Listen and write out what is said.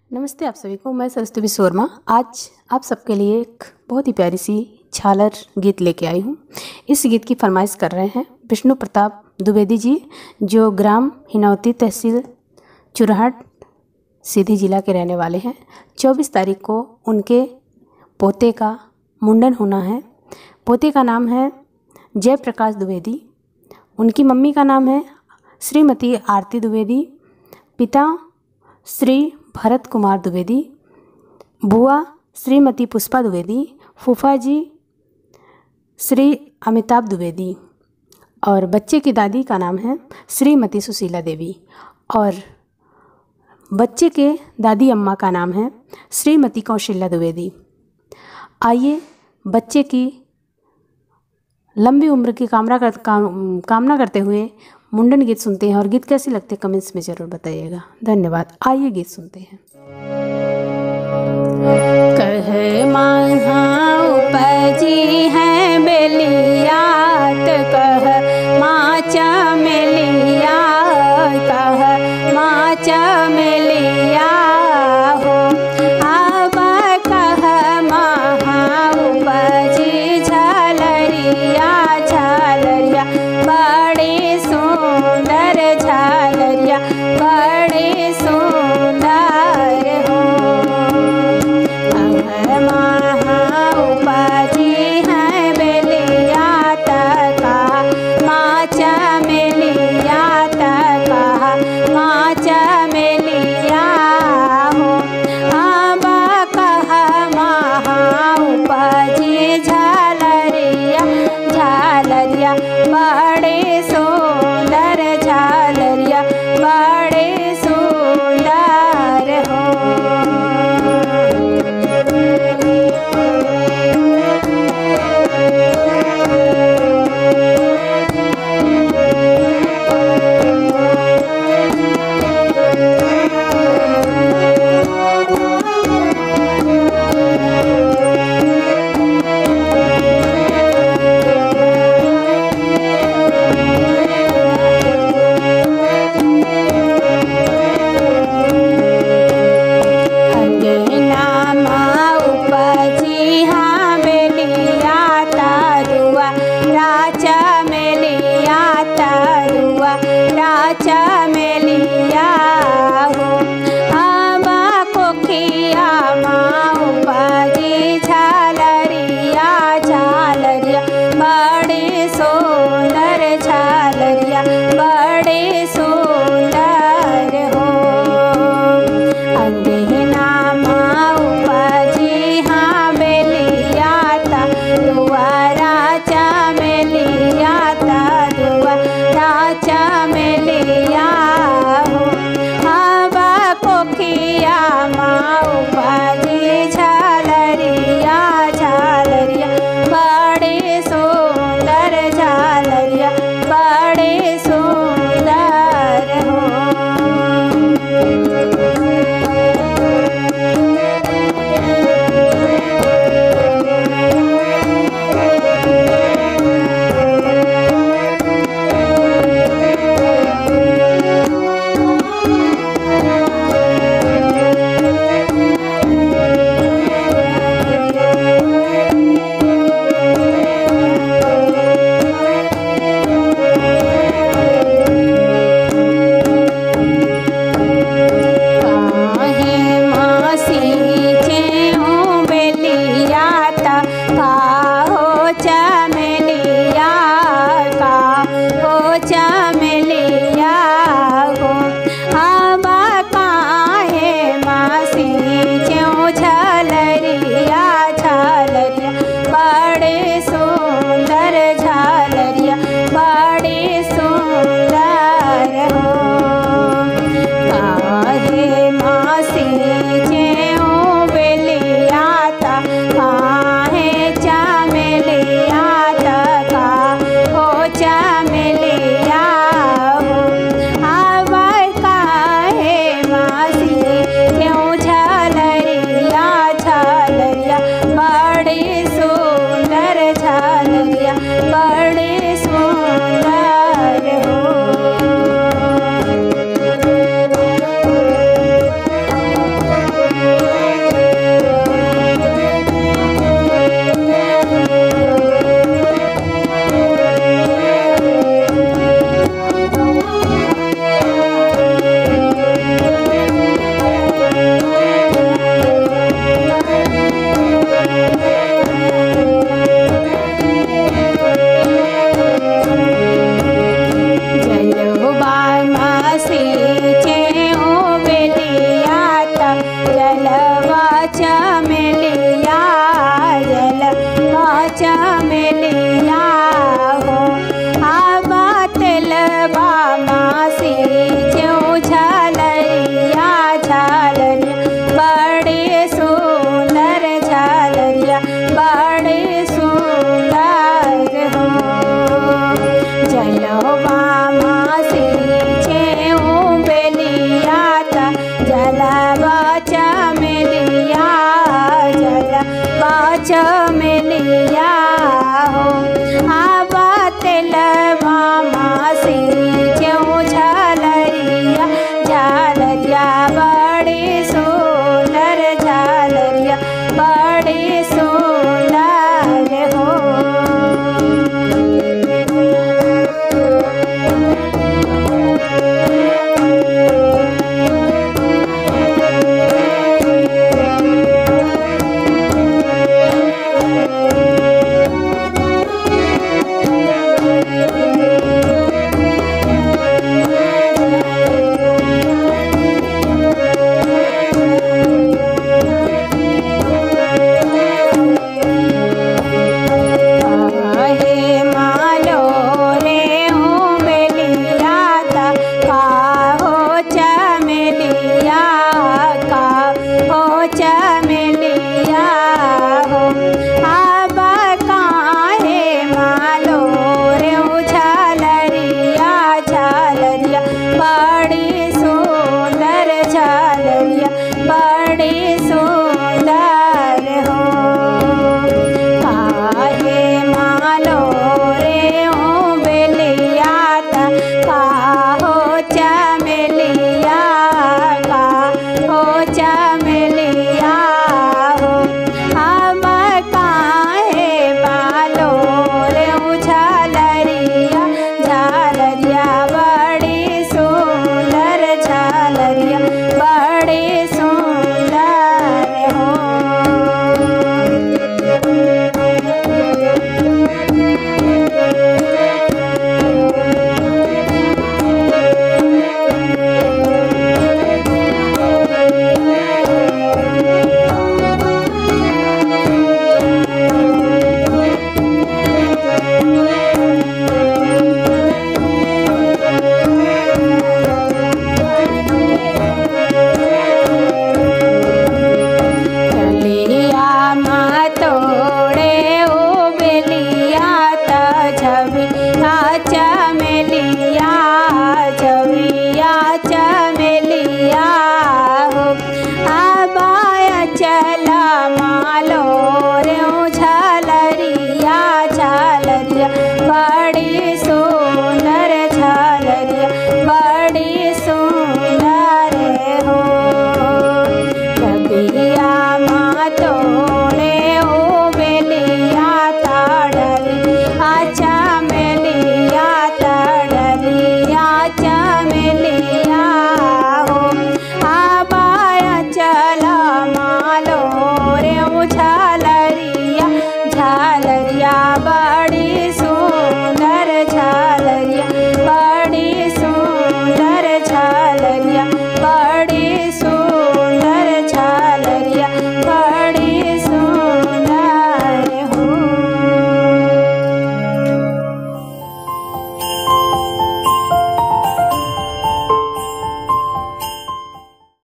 नमस्ते आप सभी को। मैं सरस्वती विश्वकर्मा आज आप सबके लिए एक बहुत ही प्यारी सी झालर गीत लेके आई हूँ। इस गीत की फरमाइश कर रहे हैं विष्णु प्रताप द्विवेदी जी, जो ग्राम हिनौती, तहसील चुरहट, सीधी जिला के रहने वाले हैं। 24 तारीख को उनके पोते का मुंडन होना है। पोते का नाम है जयप्रकाश द्विवेदी, उनकी मम्मी का नाम है श्रीमती आरती द्विवेदी, पिता श्री भरत कुमार द्विवेदी, बुआ श्रीमती पुष्पा द्विवेदी, फूफा जी श्री अमिताभ द्विवेदी और बच्चे की दादी का नाम है श्रीमती सुशीला देवी और बच्चे के दादी अम्मा का नाम है श्रीमती कौशल्या द्विवेदी। आइए बच्चे की लंबी उम्र की कामना करते हुए मुंडन गीत सुनते हैं और गीत कैसी लगते कमेंट्स में ज़रूर बताइएगा। धन्यवाद। आइए गीत सुनते हैं। कह माहा उपजी है बेलियात, कह माँ चमेलिया, कह माँ चमेलिया हो। अब कह माहा उपजी झालरिया, झालरिया बड़ी सुंदर, झालरिया बड़ी सुंदर हो। कह माहा उपजी है बेलिया तका, माँ चमेलिया तका, माँ चमेलिया चमेलिया जलवा चमेलिया हो आवा तेलवा मासी क्यों झालरिया झालरिया बड़ी सुंदर झालरिया बड़ी सुंदर हो। चमेलिया हो आबा काहे मालो रे झालरिया झालरिया बड़ी सुंदर झालरिया बड़ी सुंदर